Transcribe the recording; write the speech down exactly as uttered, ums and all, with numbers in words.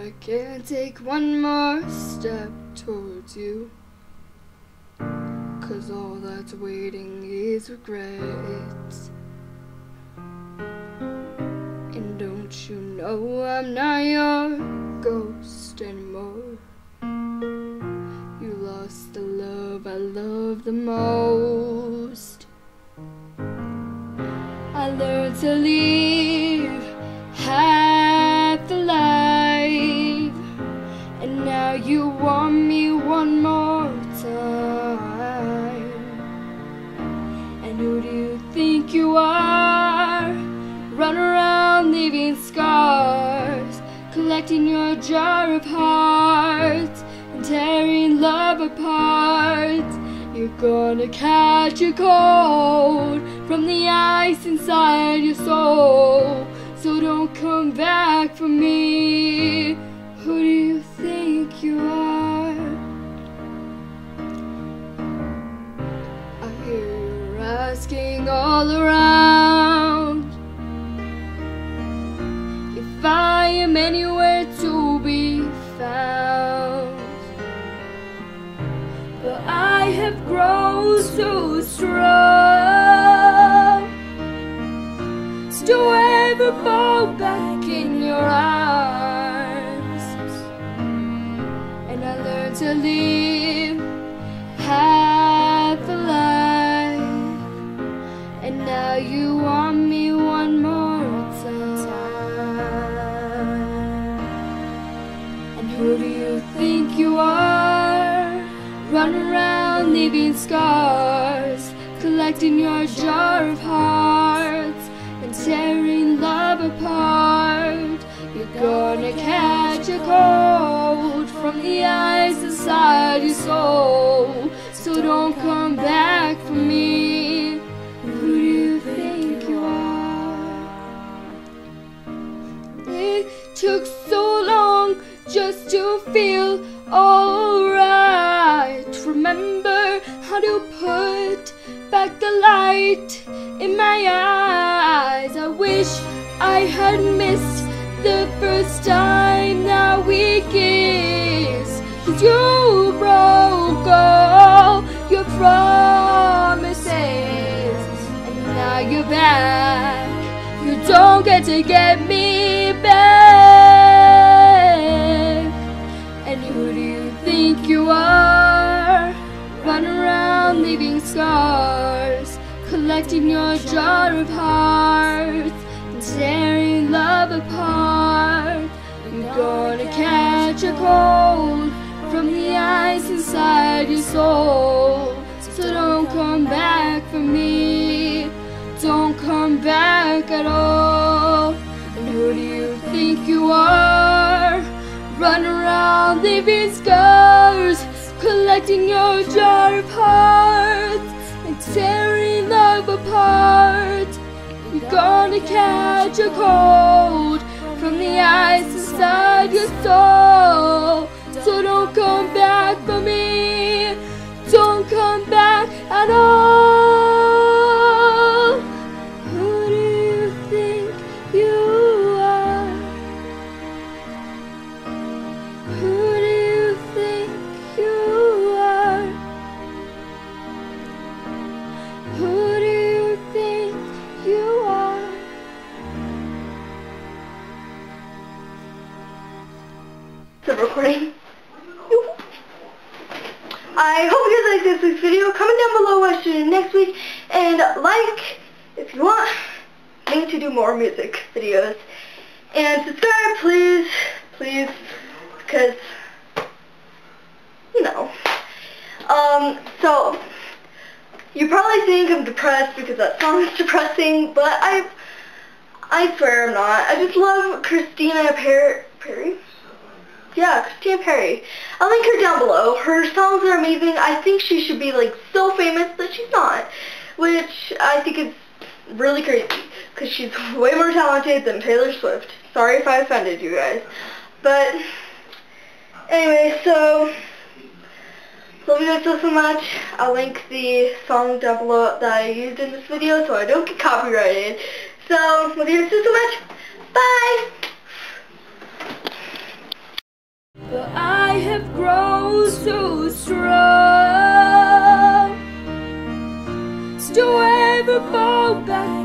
I can't take one more step towards you, 'cause all that's waiting is regret. And don't you know I'm not your ghost anymore? You lost the love I love the most. I learned to live half the life, and now you want me one more time. And who do you think you are? Run around leaving scars, collecting your jar of hearts and tearing love apart. You're gonna catch a cold from the ice inside your soul, so don't come back for me. Who do you think you are? I hear you're asking all around if I am anywhere to be found. But I have grown so strong to ever fall back in your arms. And I learned to live half a life, and now you want me one more time. And who do you think you are? Run around leaving scars, collecting your jar of hearts and tearing love apart. You're gonna catch a cold from the ice inside your soul, so don't come back for me. Who do you think you are? It took so long just to feel alright. Remember how to put back the light in my eyes. I wish I had missed the first time that we kissed, 'cause you broke all your promises, and now you're back. You don't get to get me back. And who do you think you are? Run around leaving scars, collecting your jar of hearts and tearing love apart. You're gonna catch a cold from the ice inside your soul, so don't come back for me. Don't come back at all. And who do you think you are? Run around leaving scars, collecting your jar of hearts and tearing love apart. You're gonna catch a cold from the ice inside your soul, so don't come back for me. Don't come back at all. Who do you think you are? Who do you think you are? Who do you think you are? The recording. I hope you guys liked this week's video. Comment down below what I should do next week, and like if you want me to do more music videos, and subscribe, please, please, because you know. Um, so you probably think I'm depressed because that song is depressing, but I, I swear I'm not. I just love Christina Per Perry. Yeah, Christina Perry. I'll link her down below. Her songs are amazing. I think she should be like so famous, but she's not, which I think is really crazy because she's way more talented than Taylor Swift. Sorry if I offended you guys, but anyway, so love you guys so so much. I'll link the song down below that I used in this video so I don't get copyrighted. So love you guys so so much. Bye. have grown so strong to ever fall back